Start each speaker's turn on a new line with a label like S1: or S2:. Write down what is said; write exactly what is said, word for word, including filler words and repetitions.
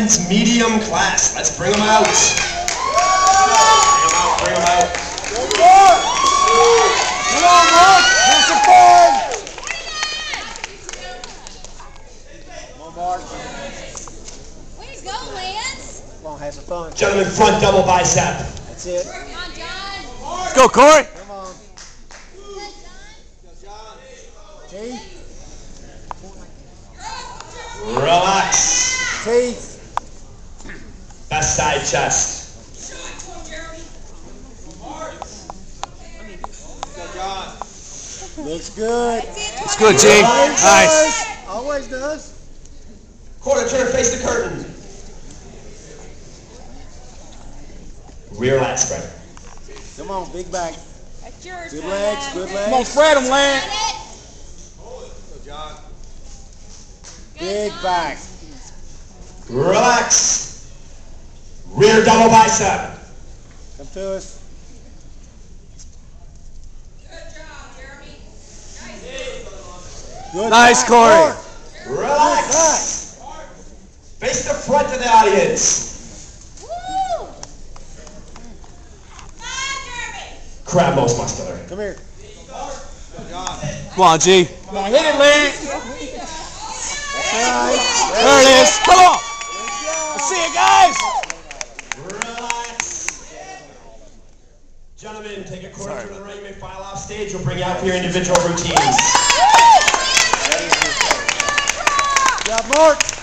S1: men's medium class. Let's bring them out. Bring them out, bring them out.
S2: Come on, Mark. Have some fun. Come on, Mark.
S3: Way to go, Lance.
S2: Come on, have some fun.
S1: Gentlemen, front double bicep.
S2: That's it.
S3: Come on, John.
S4: Let's go, Cory.
S2: Come on. Teeth.
S1: Relax.
S2: Teeth.
S1: Best side chest.
S2: Looks good.
S4: It's good, G. Nice.
S2: Always does.
S1: Quarter turn, face the curtain. Rear lat spread.
S2: Come on, big back.
S3: That's yours,
S2: Good legs, good legs.
S4: Come on, spread them, Lance.
S2: Big back.
S1: Relax. Rear double bicep.
S2: Come to us. Good
S4: Nice,
S2: back.
S4: Cory.
S1: Relax. Face the front of the audience.
S3: Woo!
S1: Crab most muscular.
S2: Come here.
S4: Come on, G. Come on, hit it, Lance.
S2: That's right.
S4: There it is. Come on. Let's see it, guys.
S1: Relax. Gentlemen, take a quarter to the right. You may file off stage. We'll bring you out for your individual routines.
S2: Good job, Mark.